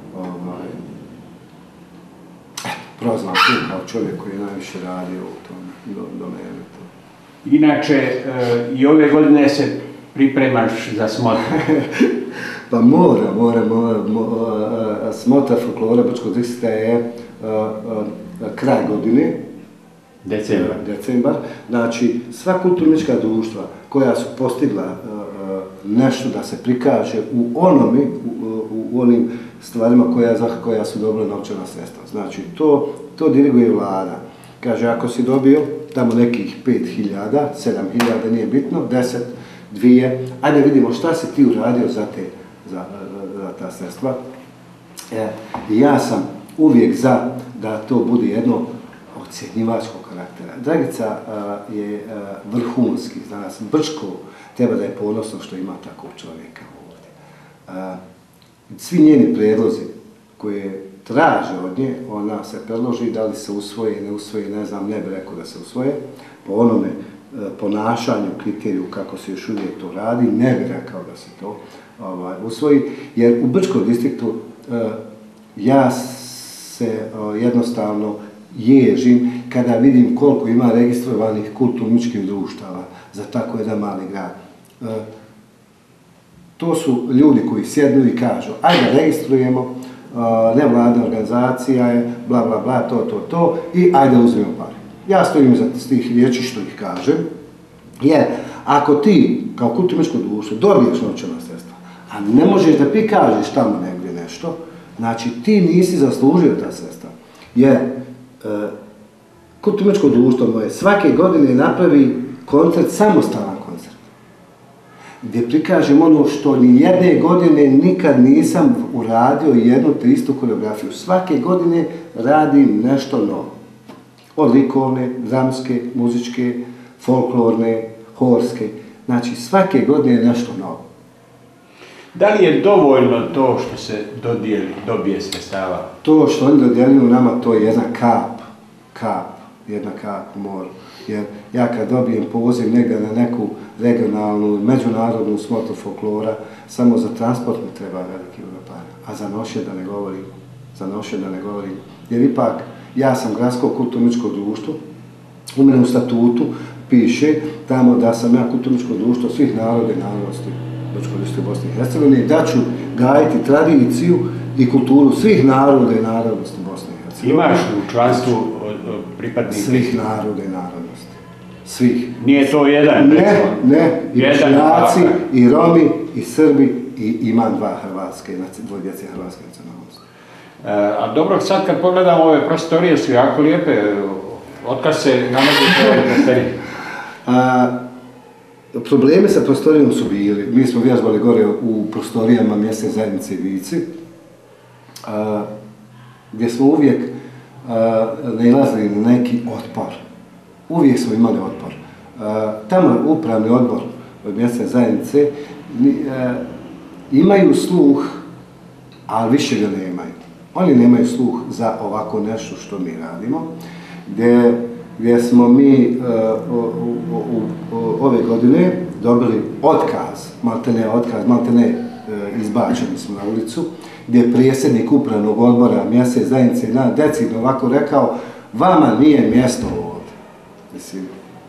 prozvan tu kao čovjek koji je najviše radio u tom domenu. Inače, i ove godine se pripremaš za smotru? Pa mora, mora, mora. Smotra folklora Brčkog distrikta je kraj godine. Decembar. Decembar. Znači, sva kulturnička društva koja su postigla nešto da se prikaže u onome, u onim stvarima koja su dobila novčana sredstva. Znači, to diriguje vlada. Kaže, ako si dobio tamo nekih pet hiljada, sedam hiljada, nije bitno, deset, dvije, ajde vidimo šta si ti uradio za ta sredstva. Ja sam uvijek za da to bude jedno ocjenjivačkog karaktera. Dragica je vrhunski, za nas Brčko treba da je ponosno što ima takvog čovjeka ovdje. Svi njeni predlozi koje traže od nje, ona se predloži, da li se usvoje, ne usvoje, ne znam, ne bi rekao da se usvoje, po onome ponašanju, kriteriju kako se još uvijek to radi, ne bi rekao da se to usvoji, jer u Brčkom distriktu ja se jednostavno ježim kada vidim koliko ima registrovanih kulturničkih društava za tako jedan mali grad. To su ljudi koji sjednu i kažu, ajde registrujemo, nevladna organizacija je, bla, bla, bla, to, to, to, i ajde uzmemo pare. Ja stojim za tih riječi što ih kažem, jer ako ti, kao kulturničko društvo, dobiješ novčana sredstva, a ne možeš da prikažeš tamo negdje nešto, znači ti nisi zaslužio ta sredstva. Jer kulturničko društvo moje svake godine napravi koncert, samostalan koncert, gdje prikažem ono što ni jedne godine nikad nisam uradio jednu te istu koreografiju. Svake godine radim nešto novo. Od likovne, dramske, muzičke, folklorne, horske. Znači svake godine je nešto novo. Da li je dovoljno to što se dodijeli, dobije sredstava? To što oni dodijeljuju nama, to je jedna kap, kap, jedna kap u moru. Jer ja kad dobijem poziv negdje na neku regionalnu, međunarodnu smotru folklora, samo za transport mi treba veliki para. A za noše da ne govorim, za noše da ne govorim. Jer ipak, ja sam gradsko kulturničko društvo, u mene u statutu piše tamo da sam ja kulturničko društvo svih naroda i narodnosti Brčkog distrikta Bosne i Hercegovine, da ću gajiti tradiciju i kulturu svih naroda i narodnosti Bosne i Hercegovine. Imaš u članstvu pripadnika? Svih naroda i narodnosti. Svih. Nije to jedan, ne, recimo? Ne, i Bošnjaci, i Romi, i Srbi, i imam dva Hrvatske, dvoje djece Hrvatske nacionalnosti. E, a dobro, sad kad pogledamo ove prostorije su jako lijepe, otkad se nalazi ove prostorije? Problemi sa prostorijom su bili. Mi smo vježbali gore u prostorijama mjesne zajednice Vici, a, gdje smo uvijek nailazili na neki otpor. Uvijek smo imali otpor. A, tamo upravni odbor mjesne zajednice a, imaju sluh, ali više ga nemaju. Oni nemaju sluh za ovako nešto što mi radimo, gdje gdje smo mi uh, u, u, u, u, ove godine dobili otkaz, maltene otkaz, maltene uh, izbačeni smo na ulicu, gdje je predsjednik upravnog odbora mjesne zajednice na decidno ovako rekao, vama nije mjesto ovdje. Mislim,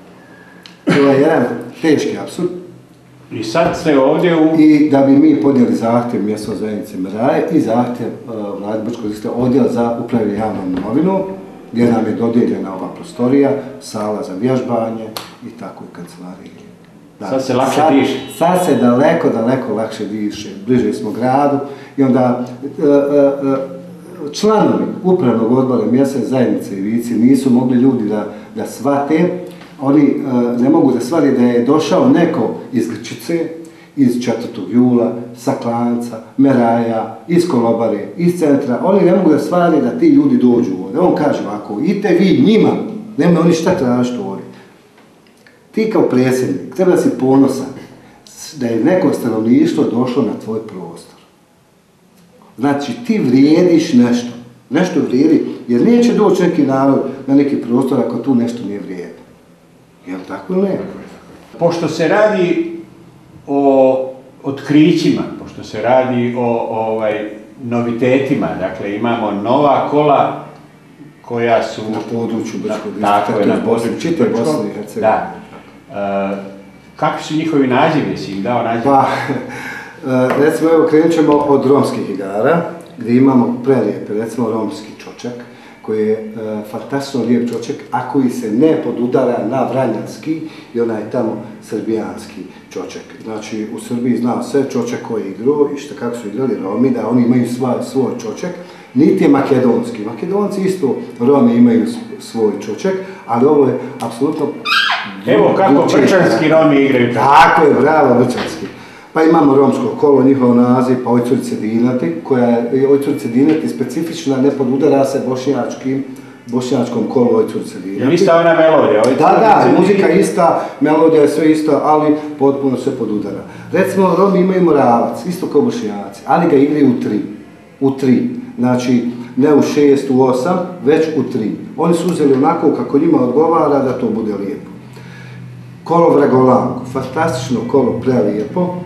to je jedan teški apsurd. I sad ste ovdje u... I da bi mi podnijeli zahtjev mjesne zajednice Meraje i zahtjev uh, Vlade Brčko-Distriktne odjela za upravljanje javnom imovinom, gdje nam je dodijeljena ova prostorija, sala za vježbanje i tako i kancelarije. Da, sad se lakše sad, diše. Sad se daleko, daleko lakše diše. Bliže smo gradu i onda e, e, članovi upravnog odbora mjesne zajednice i Vici nisu mogli ljudi da, da shvate, oni e, ne mogu da shvate da je došao neko iz Grčice, iz četvrtog jula, sa Klanca, Meraja, iz Kolobare, iz centra. Oni ne mogu da shvate da ti ljudi dođu ovdje. On kaže ovako, idite vi njima, nema oni šta tražiti ovdje. Ti kao predsjednik treba da si ponosan da je neko stanovništvo došlo na tvoj prostor. Znači ti vrijediš nešto, nešto vrijedi, jer neće doći neki narod na neki prostor ako tu nešto nije vrijedno. Jel tako ili ne? Pošto se radi o otkrićima, pošto se radi o ovaj, novitetima, dakle imamo nova kola koja su... Na području Brčkog Tako, na području Bosne i Hercegovine. Da. E, kakvi su njihovi nazivi, si im dao naziv? Pa, recimo, evo, krenut ćemo od romskih igara, gdje imamo prelijepe, recimo, romski čočak, koji je e, fantastično lijep čočak, a koji se ne podudara na vranjanski i onaj tamo srbijanski čočak. Znači, u Srbiji znao sve čočak koji igru i što kako su igrali Romi, da oni imaju svoj, svoj čočak, niti je makedonski. Makedonci isto, Romi imaju svoj čočak, ali ovo je apsolutno... Evo kako brčanski Romi igraju. Tako je, bravo, brčanski. Pa imamo romsko kolo, njihov naziv, pa Ojcurice Dinati, koja je Ojcurice Dinati specifična, ne podudara se bošnjačkim, bošnjačkom kolu Ojcurice Dinati. Je li ista ona melodija? Da, da, muzika ista, melodija je sve isto, ali potpuno se podudara. Recimo, Romi imaju Moravac, isto kao bošnjaci, ali ga igraju u tri. U tri. Znači, ne u šest, u osam, već u tri. Oni su uzeli onako kako njima odgovara da to bude lijepo. Kolo Vragolanku, fantastično kolo, prelijepo.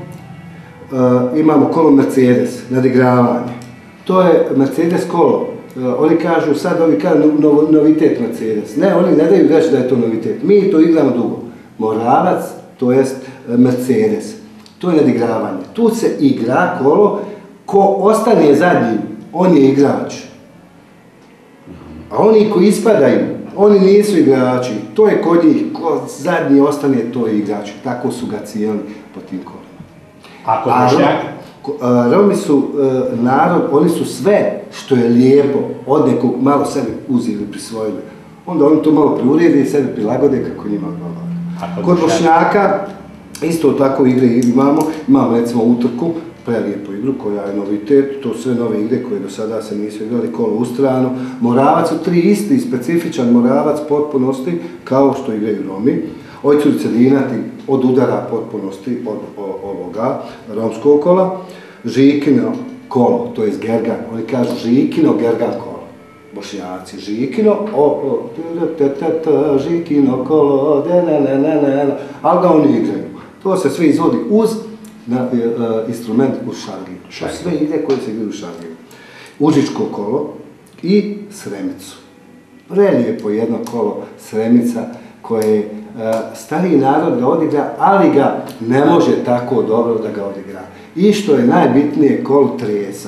Uh, imamo kolo Mercedes, nadigravanje. To je Mercedes kolo. Uh, oni kažu, sad ovi kažu no, novitet Mercedes. Ne, oni ne daju reći da je to novitet. Mi to igramo dugo. Moravac, to jest Mercedes. To je nadigravanje. Tu se igra kolo, ko ostane zadnji, on je igrač. A oni koji ispadaju, oni nisu igrači. To je kod njih, ko zadnji ostane, to je igrač. Tako su ga cijeli po tim kolima. A kod Bošnjaka? Romi su uh, narod, oni su sve što je lijepo od nekog malo sebe uzeli, prisvojili. Onda oni to malo priurede i sebe prilagode kako njima odgovara. Kod Bošnjaka isto tako igre imamo. Imamo recimo utrku, prelijepu igru koja je novitet, to sve nove igre koje do sada se nisu igrali, kolo u stranu. Moravac su tri isti, specifičan Moravac potpunosti kao što igraju Romi. Ojcurice Dinati od udara potpunosti od ovoga romskog kola. Žikino kolo, to je Gergan, oni kažu Žikino Gergan kolo. Bošnjaci, Žikino, o, o, t, t, t, Žikino kolo, de, ne, ne, ne, ne, ali ga oni igraju. To se sve izvodi uz na, uh, instrument uz šargiju. To sve ide koje se igraju u šargiju. Užičko kolo i Sremicu. Prelijepo jedno kolo Sremica koje je uh, stariji narod ga odigra, ali ga ne može tako dobro da ga odigra. I što je najbitnije, kolo Tresa.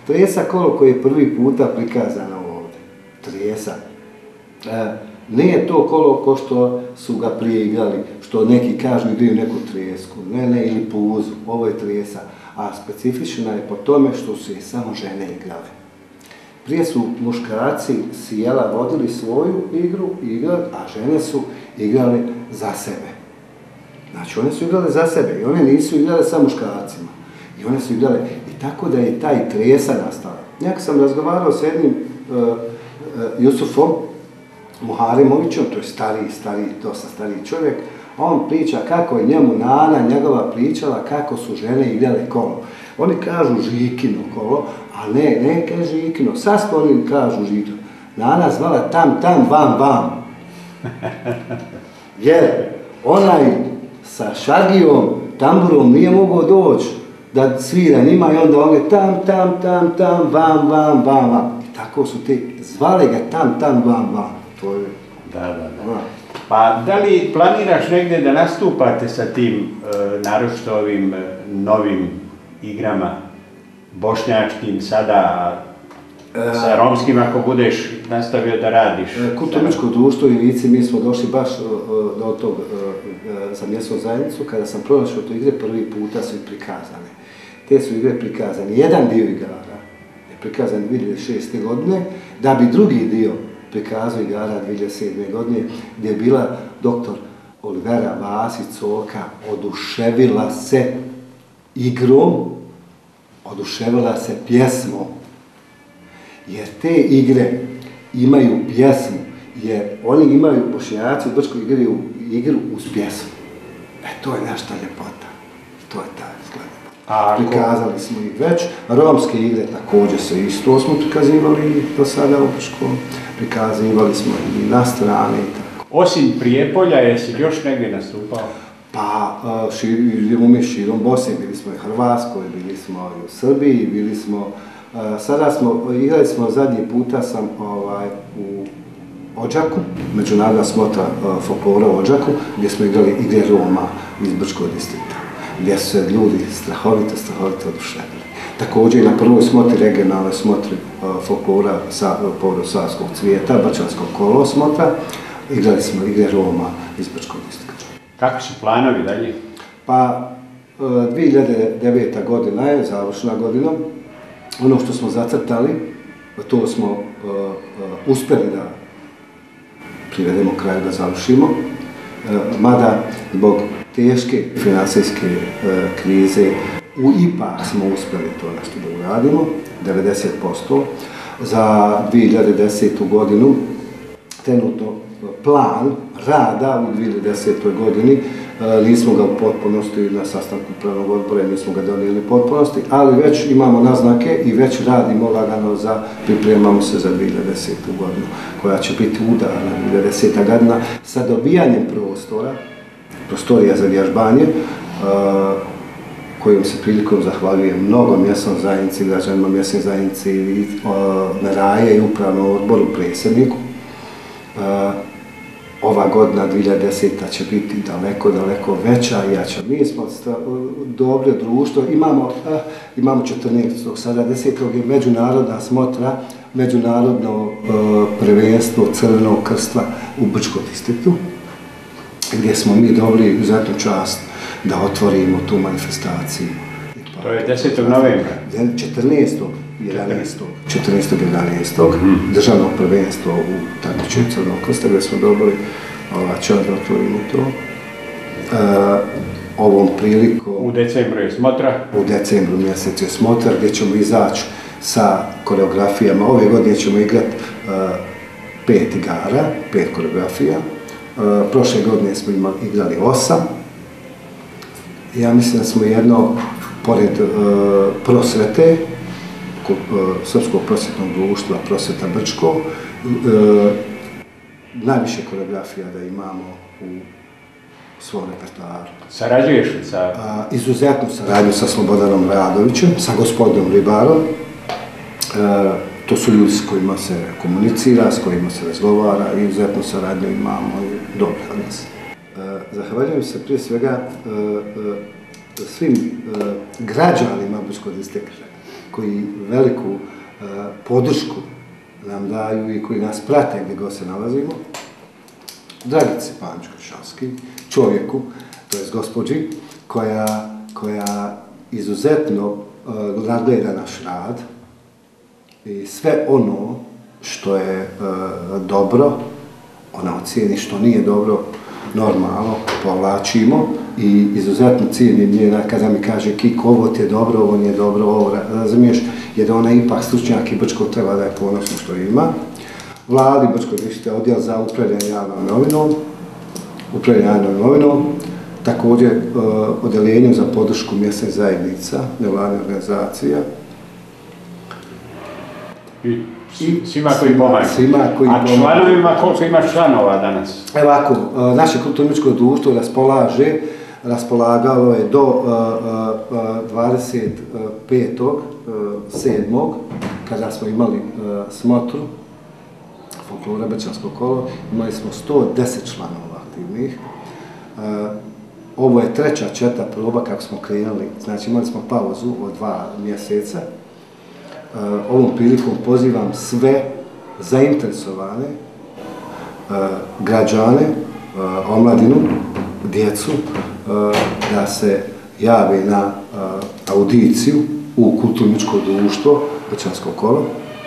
Tresa kolo koje je prvi puta prikazano ovdje. Tresa. E, nije to kolo ko što su ga prije igrali, što neki kažu igraju neku tresku, ne, ne, ili puzu, ovo je tresa. A specifična je po tome što su je samo žene igrale. Prije su muškarci sjela vodili svoju igru, igrali, a žene su igrali za sebe. Znači, one su igrale za sebe i one nisu igrale sa muškarcima. I one su igrale, i tako da je taj tresa nastala. Njak sam razgovarao s jednim uh, uh, Jusufom Muharimovićem, to je stariji, stariji, dosta stariji čovjek, a on priča kako je njemu nana njegova pričala kako su žene igrale kolo. Oni kažu žikino kolo, a ne, ne kaže žikino, saspo oni kažu žikino. Nana zvala tam, tam, vam, vam. Jer onaj sa šagijom, tamburom nije mogao doći da svira njima i onda one tam, tam, tam, tam, vam, vam, vam, vam. I tako su te, zvale ga tam, tam, vam, vam. To je... Da, da, da. Pa da li planiraš negdje da nastupate sa tim e, naročito ovim e, novim igrama, bošnjačkim sada, e, sa romskim ako budeš nastavio da radiš? E, Kulturničko društvo i Lici, mi smo došli baš e, do tog e, za mjesnu zajednicu, kada sam pronašao to igre, prvi puta su i prikazane. Te su igre prikazane. Jedan dio igara je prikazan dvije hiljade šeste. godine, da bi drugi dio prikazao igara dvije hiljade sedme. godine, gdje je bila doktor Olivera Vasić-Coka, oduševila se igrom, oduševila se pjesmom. Jer te igre imaju pjesmu, jer oni imaju, Bošnjaci u Brčkoj igraju igru uz pjesmu. E, to je našta ljepota. To je taj izgled. Prikazali smo ih već, romske igre također se isto smo prikazivali do sada u Brčkom, prikazivali smo i na strane i tako. Osim Prijepolja, jesi još negdje nastupao? Pa, idemo mi širom Bosne, bili smo i u Hrvatskoj, bili smo i u Srbiji, bili smo, sada smo, igrali smo zadnji puta sam ovaj, u Odžaku, međunarodna smotra folklora u Odžaku, gdje smo igrali igre Roma iz Brčkog distrikta, gdje su se ljudi strahovito, strahovito oduševili. Također i na prvoj smotri, regionalnoj smotri folklora sa povodom Savskog cvijeta, Brčanskog kolo smotra, igrali smo igre Roma iz Brčkog distrikta. Kakvi su planovi dalje? Pa, dvije hiljade deveta. godina je završna godina. Ono što smo zacrtali, to smo uh, uh, uspjeli da privedemo kraju, da završimo. Uh, mada, zbog teške financijske uh, krize, u ipak smo uspjeli to nešto da uradimo, devedeset posto. Za dvije hiljade desetu. godinu, trenutno plan rada u dvije hiljade desetoj. godini, nismo ga u potpunosti na sastanku upravnog odbora, nismo ga donijeli u potpunosti, ali već imamo naznake i već radimo lagano za, pripremamo se za dvije hiljade desetu. godinu, koja će biti udarna dvije hiljade deseta. godina sa dobijanjem prostora, prostorija za vježbanje, kojim se prilikom zahvaljujem mnogo mjesnom zajednici, građanima mjesne zajednici i Meraje i upravnom odboru, predsjedniku. Ova godina dvije hiljade deseta. će biti daleko, daleko veća i jača. Mi smo dobro društvo, imamo, eh, imamo četrnaestog. sada desetog je međunarodna smotra, međunarodno eh, prvenstvo Crvenog krsta u Brčkom distriktu, gdje smo mi dobili izuzetnu čast da otvorimo tu manifestaciju. To je desetog novembra. četrnaestog jedanaestog. četrnaestog jedanaestog. Mm-hmm. Državno prvenstvo u takmičenju Crvenog krsta, gdje smo dobili ova čast da otvorimo to. E, ovom prilikom... U decembru je smotra? U decembru mjesecu je smotra, gdje ćemo izaći sa koreografijama. Ove godine ćemo igrati uh, pet igara, pet koreografija. Uh, prošle godine smo imali, igrali osam. Ja mislim da smo jedno, pored uh, prosvete, uh, Srpskog prosvjetnog društva, Prosvjeta Brčko, uh, najviše koreografija da imamo u svom repertoaru. Sarađuješ li sa... A, izuzetno saradnju sa Slobodanom Radovićem, sa gospodinom Ribarom. E, to su ljudi s kojima se komunicira, s kojima se razgovara i izuzetno saradnju imamo i dobro odnos. E, zahvaljujem se prije svega e, e, svim e, građanima Brčkog distrikta koji veliku uh, podršku nam daju i koji nas prate gdje god se nalazimo. Dragici Pančić-Kršanski, čovjeku, to je gospođi, koja, koja izuzetno uh, nadgleda naš rad i sve ono što je uh, dobro, ona ocijeni, što nije dobro, normalno povlačimo i izuzetno cijenim njena kada mi kaže Kiko, ovo ti je dobro, ovo nije dobro, ovo razumiješ, jer ona ipak stručnjak i Brčko treba da je ponosno što ima. Vladi Brčko Dište, odjel za upravljanje javnom novinom, upravljanje javnom novinom, također uh, odeljenju za podršku mjesnih zajednica, nevladnih organizacija. I svima koji pomažu. Svima koji A članovima, koliko imaš članova danas? Evo ovako, naše kulturničko društvo raspolaže, raspolagalo je do uh, uh, dvadeset petog sedmog kada smo imali uh, smotru folklora Brčansko kolo, imali smo sto deset članova aktivnih. Uh, ovo je treća četvrta proba kako smo krenuli, znači imali smo pauzu od dva mjeseca. Uh, ovom prilikom pozivam sve zainteresovane uh, građane, uh, omladinu, djecu, uh, da se jave na uh, audiciju u kulturničko društvo Brčansko kolo,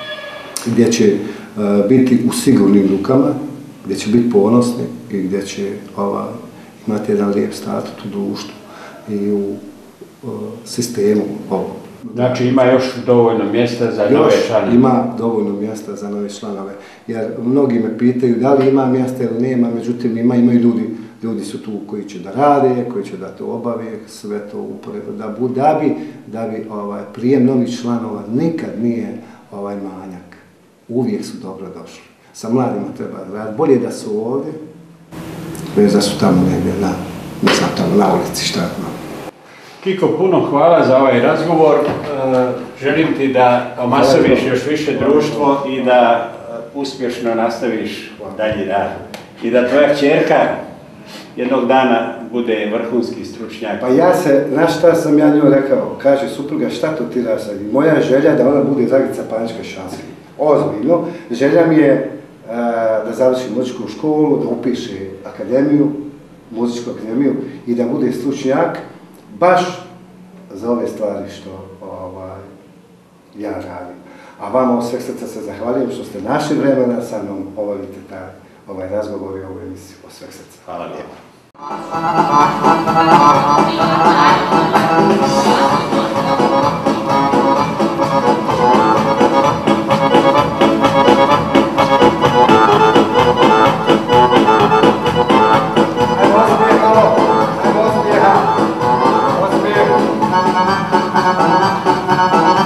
gdje će uh, biti u sigurnim rukama, gdje će biti ponosni i gdje će ova, imati jedan lijep statut u društvu i u uh, sistemu ovom. Znači ima još dovoljno mjesta za nove članove? Ima dovoljno mjesta za nove članove, jer mnogi me pitaju da li ima mjesta ili nema, međutim ima, imaju ljudi, ljudi su tu koji će da rade, koji će da to obave, sve to uporedo, da, da bi, da bi ovaj, prijem novih članova nikad nije ovaj manjak, uvijek su dobro došli. Sa mladima treba raditi, bolje da su ovdje, već da su tamo negdje na, ne znam, tamo na ulici, šta no. Kiko, puno hvala za ovaj razgovor. Želim ti da omasoviš još više društvo i da uspješno nastaviš dalji rad. I da tvoja kćerka jednog dana bude vrhunski stručnjak. Pa ja se, znaš šta sam ja njoj rekao, kaže supruga, šta to ti radi? Moja je želja da ona bude Dragica Pančić-Kršanski. Ozbiljno. Želja mi je uh, da završi muzičku školu, da upiše akademiju, muzičku akademiju i da bude stručnjak baš za ove stvari što ovaj, ja radim. A vama od sveg srca se zahvaljujem što ste našli vremena sa mnom obavite taj ovaj razgovor i ovu emisiju od sveg srca. Hvala lijepo. Thank you.